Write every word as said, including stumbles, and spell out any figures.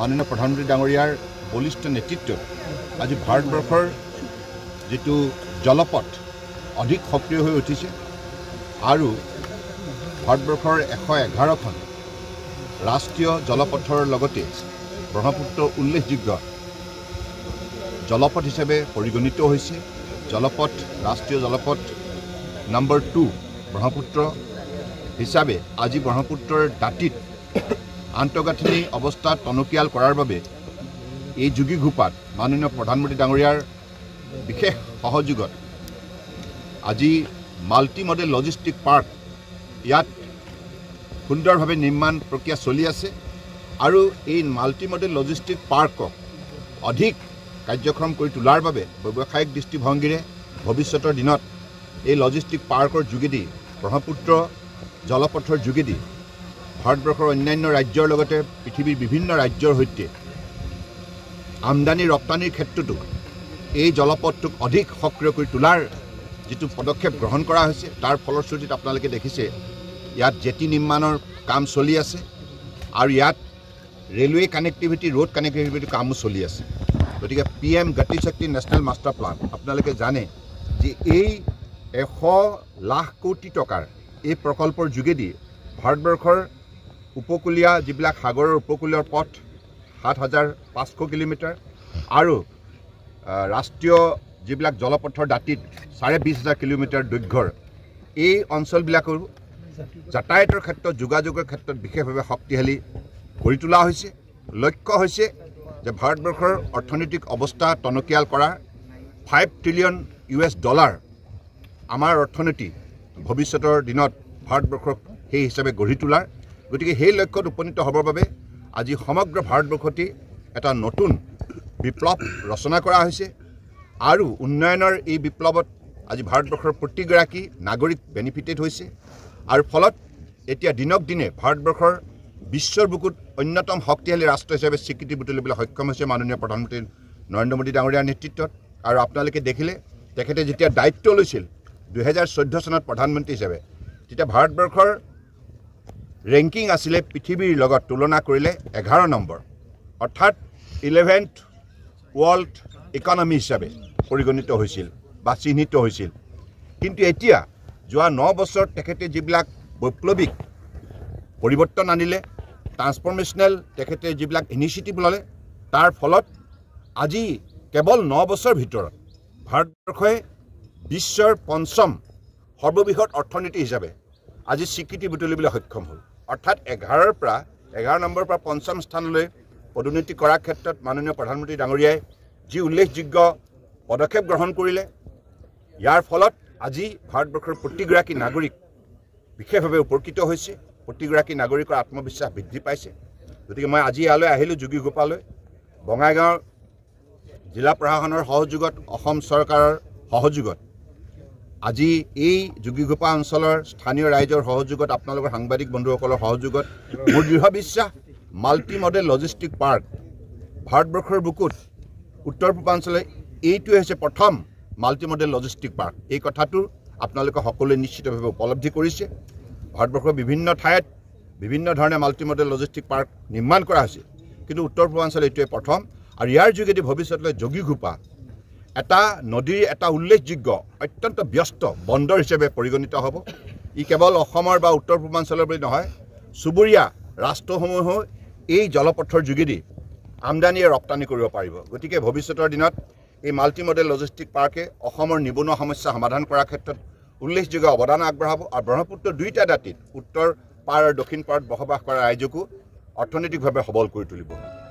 মাননীয় প্ৰধানমন্ত্ৰী ডাঙৰীয়াৰ বলিষ্ঠ নেতৃত্বত আজি ভাৰতবৰ্ষৰ যেটো জলপথ অধিক সক্ৰিয় হৈ উঠিছে আৰু ভাৰতবৰ্ষৰ এশ এঘাৰখন ৰাষ্ট্ৰীয় জলপথৰ লগতে ব্ৰহ্মপুত্ৰ উল্লেখযোগ্য জলপথ হিচাপে পৰিগণিত হৈছে। জলপথ ৰাষ্ট্ৰীয় জলপথ নম্বৰ টু ব্ৰহ্মপুত্ৰ হিচাপে আজি ব্ৰহ্মপুত্ৰৰ দাঁতিত আন্তঃগাঁথনি অৱস্থা টনকিয়াল কৰাৰ বাবে এই যোগীঘোপাত মাননীয় প্ৰধানমন্ত্ৰী ডাঙৰীয়াৰ বিশেষ সহযোগত আজি মাল্টি মডেল লজিষ্টিক পাৰ্ক ইয়াত সুন্দৰভাৱে নিৰ্মাণ প্ৰক্ৰিয়া চলি আছে আৰু এই মাল্টি মডেল লজিষ্টিক পাৰ্কক অধিক কাৰ্যক্ষম কৰি তোলাৰ বাবে ব্যৱসায়িক দৃষ্টিভংগীৰে ভৱিষ্যতৰ দিনত এই লজিষ্টিক পাৰ্কৰ যোগেদি ব্ৰহ্মপুত্ৰ জলপথৰ যোগেদি ভাৰতবৰ্ষৰ অন্যান্য ৰাজ্যৰ লগতে পৃথিৱীৰ বিভিন্ন ৰাজ্যৰ সৈতে আমদানি ৰপ্তানিৰ ক্ষেত্ৰতো এই জলপথটোক অধিক সক্ৰিয় কৰি তোলাৰ যেটো পদক্ষেপ গ্ৰহণ কৰা হৈছে তাৰ ফলশ্ৰুতিত আপোনালোকে দেখিছে ইয়াত জেটি নিৰ্মাণৰ কাম চলি আছে আৰু ইয়াত ৰেলৱে কানেক্টিভিটি ৰোড কানেক্টিভিটি কামো চলি আছে। গতিকে পি এম গতি শক্তি নেশ্যনেল মাষ্টাৰ প্লান আপোনালোকে জানে যে এই এশ লাখ কোটি টকাৰ এই প্ৰকল্পৰ যোগেদি ভাৰতবৰ্ষৰ উপকূলীয় যিবিলাক সাগৰৰ উপকূলীয় পথ সাত হাজাৰ পাঁচশ কিলোমিটাৰ আৰু ৰাষ্ট্ৰীয় যিবিলাক জলপথৰ দাঁতিত চাৰে বিছ হাজাৰ কিলোমিটাৰ দৈৰ্ঘ্যৰ এই অঞ্চলবিলাকৰ যাতায়াতৰ ক্ষেত্ৰত যোগাযোগৰ ক্ষেত্ৰত বিশেষভাৱে শক্তিশালী কৰি তোলা হৈছে। লক্ষ্য হৈছে যে ভাৰতবৰ্ষৰ অৰ্থনৈতিক অৱস্থা টনকিয়াল কৰা five trillion U S dollar আমাৰ অৰ্থনীতি ভৱিষ্যতৰ দিনত ভাৰতবৰ্ষক সেই হিচাপে গঢ়ি তোলাৰ। গতিকে সেই লক্ষ্যত উপনীত হ'বৰ বাবে আজি সমগ্ৰ ভাৰতবৰ্ষতে এটা নতুন বিপ্লৱ ৰচনা কৰা হৈছে আৰু উন্নয়নৰ এই বিপ্লৱত আজি ভাৰতবৰ্ষৰ প্ৰতিগৰাকী নাগৰিক বেনিফিটেড হৈছে আৰু ফলত এতিয়া দিনক দিনে ভাৰতবৰ্ষৰ বিশ্বৰ বুকুত অন্যতম শক্তিশালী ৰাষ্ট্ৰ হিচাপে স্বীকৃতি বুটলিবলৈ সক্ষম হৈছে মাননীয় প্ৰধানমন্ত্ৰী নৰেন্দ্ৰ মোদী ডাঙৰীয়াৰ নেতৃত্বত। আৰু আপোনালোকে দেখিলে তেখেতে যেতিয়া দায়িত্ব লৈছিল দুহেজাৰ চৈধ্য চনত প্ৰধানমন্ত্ৰী হিচাপে তেতিয়া ভাৰতবৰ্ষৰ ৰেংকিং আছিলে পৃথিৱীৰ লগত তুলনা কৰিলে এঘাৰ নম্বৰ অৰ্থাৎ ইলেভেন্থ ৱৰ্ল্ড ইকনমি হিচাপে পৰিগণিত হৈছিল বা চিহ্নিত হৈছিল। কিন্তু এতিয়া যোৱা ন বছৰ তেখেতে যিবিলাক বৈপ্লৱিক পৰিৱৰ্তন আনিলে ট্ৰান্সফৰ্মেশ্যনেল তেখেতে যিবিলাক ইনিচিয়েটিভ ল'লে তাৰ ফলত আজি কেৱল ন বছৰ ভিতৰত ভাৰতবৰ্ষই বিশ্বৰ পঞ্চম সৰ্ববৃহৎ অৰ্থনীতি হিচাপে আজি স্বীকৃতি বুটলিবলৈ সক্ষম হ'ল। অৰ্থাৎ এঘাৰৰ পৰা এঘাৰ নম্বৰৰ পৰা পঞ্চম স্থানলৈ পদোন্নতি কৰাৰ ক্ষেত্ৰত মাননীয় প্ৰধানমন্ত্ৰী ডাঙৰীয়াই যি উল্লেখযোগ্য পদক্ষেপ গ্ৰহণ কৰিলে ইয়াৰ ফলত আজি ভাৰতবৰ্ষৰ প্ৰতিগৰাকী নাগৰিক বিশেষভাৱে উপকৃত হৈছে, প্ৰতিগৰাকী নাগৰিকৰ আত্মবিশ্বাস বৃদ্ধি পাইছে। গতিকে মই আজি ইয়ালৈ আহিলোঁ যোগীঘোপালৈ বঙাইগাঁও জিলা প্ৰশাসনৰ সহযোগত অসম চৰকাৰৰ সহযোগত আজি এই যোগীঘোপা অঞ্চলৰ স্থানীয় ৰাইজৰ সহযোগত আপোনালোকৰ সাংবাদিক বন্ধুসকলৰ সহযোগত মোৰ দৃঢ় বিশ্বাস মাল্টি মডেল লজিষ্টিক পাৰ্ক ভাৰতবৰ্ষৰ বুকুত উত্তৰ পূৰ্বাঞ্চলে এইটোৱে হৈছে প্ৰথম মাল্টি মডেল লজিষ্টিক পাৰ্ক। এই কথাটো আপোনালোকে সকলোৱে নিশ্চিতভাৱে উপলব্ধি কৰিছে। ভাৰতবৰ্ষৰ বিভিন্ন ঠাইত বিভিন্ন ধৰণে মাল্টি মডেল লজিষ্টিক পাৰ্ক নিৰ্মাণ কৰা হৈছে কিন্তু উত্তৰ পূৰ্বাঞ্চল এইটোৱে প্ৰথম আৰু ইয়াৰ যোগেদি ভৱিষ্যতলৈ যোগীঘোপা এটা নদীৰ এটা উল্লেখযোগ্য অত্যন্ত ব্যস্ত বন্দৰ হিচাপে পৰিগণিত হ'ব। ই কেৱল অসমৰ বা উত্তৰ পূৰ্বাঞ্চলৰ বুলি নহয় চুবুৰীয়া ৰাষ্ট্ৰসমূহেও এই জলপথৰ যোগেদি আমদানি ৰপ্তানি কৰিব পাৰিব। গতিকে ভৱিষ্যতৰ দিনত এই মাল্টি মডেল লজিষ্টিক পাৰ্কে অসমৰ নিবনুৱা সমস্যা সমাধান কৰাৰ ক্ষেত্ৰত উল্লেখযোগ্য অৱদান আগবঢ়াব আৰু ব্ৰহ্মপুত্ৰ দুইটা দাঁতিত উত্তৰ পাৰ আৰু দক্ষিণ পাৰত বসবাস কৰা ৰাইজকো অৰ্থনৈতিকভাৱে সবল কৰি তুলিব।